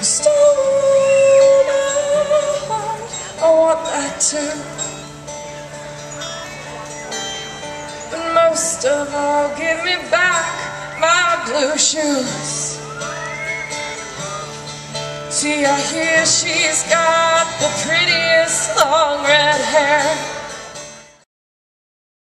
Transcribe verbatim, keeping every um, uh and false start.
stole my heart. I want that too. But most of all, give me back my blue shoes. See, I hear she's got the prettiest long red hair.